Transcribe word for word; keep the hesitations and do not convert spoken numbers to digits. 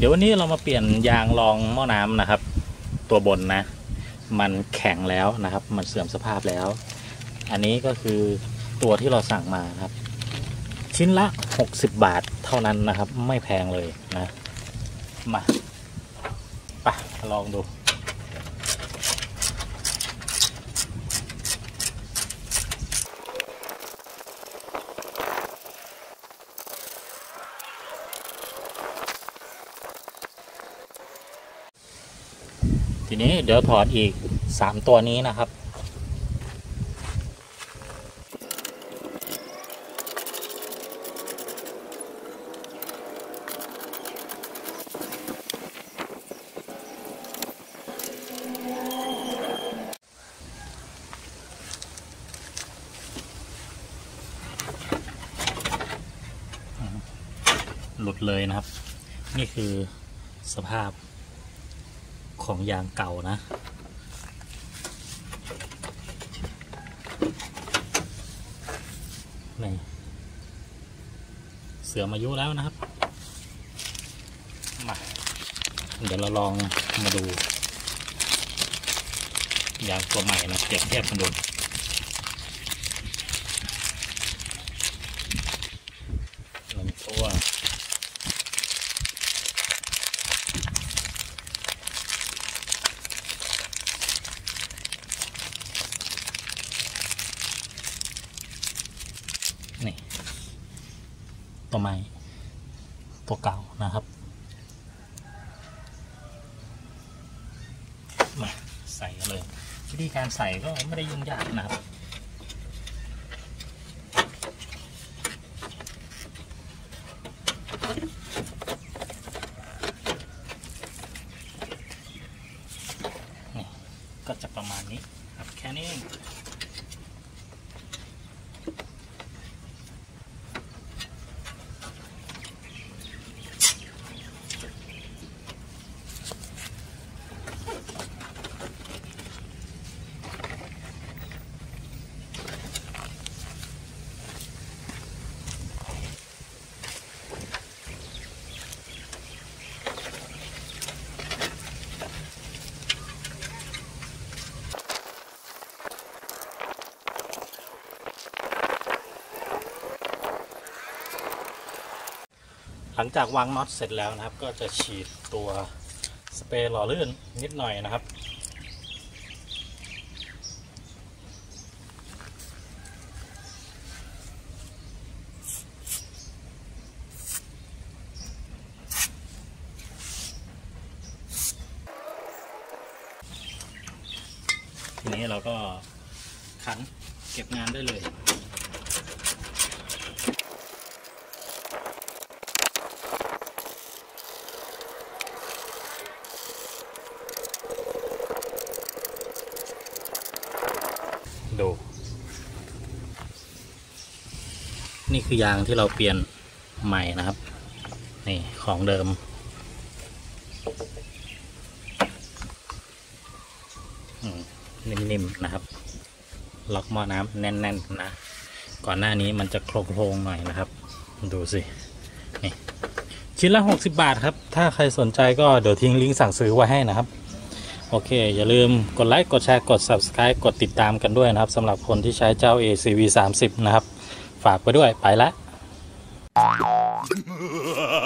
เดี๋ยววันนี้เรามาเปลี่ยนยางรองหม้อน้ำนะครับ ตัวบนนะมันแข็งแล้วนะครับมันเสื่อมสภาพแล้วอันนี้ก็คือตัวที่เราสั่งมาครับชิ้นละหกสิบบาทเท่านั้นนะครับไม่แพงเลยนะมาไปลองดูทีนี้เดี๋ยวถอดอีกสามตัวนี้นะครับหลุดเลยนะครับนี่คือสภาพของยางเก่านะนี่เสื่อมอายุแล้วนะครับมาเดี๋ยวเราลองมาดูยางตัวใหม่นะเปรียบเทียบกันดูลงตัวนี่ตัวใหม่ตัวเก่านะครับมาใส่กันเลยวิธีการใส่ก็ไม่ได้ยุ่งยากนะครับนี่ก็จะประมาณนี้ครับแค่นี้เองหลังจากวางน็อตเสร็จแล้วนะครับก็จะฉีดตัวสเปรย์หล่อลื่นนิดหน่อยนะครับทีนี้เราก็ขันเก็บงานได้เลยดูนี่คือยางที่เราเปลี่ยนใหม่นะครับนี่ของเดิมนิ่มๆนะครับล็อกหม้อน้ำแน่นๆนะก่อนหน้านี้มันจะโครงๆหน่อยนะครับดูสินี่ชิ้นละหกสิบบาทครับถ้าใครสนใจก็เดี๋ยวทิ้งลิงก์สั่งซื้อไว้ให้นะครับโอเคอย่าลืมกดไลค์กดแชร์กด ซับสไครบ์ กดติดตามกันด้วยนะครับสำหรับคนที่ใช้เจ้า เอ ซี วี สามสิบ นะครับฝากไปด้วยไปแล้ว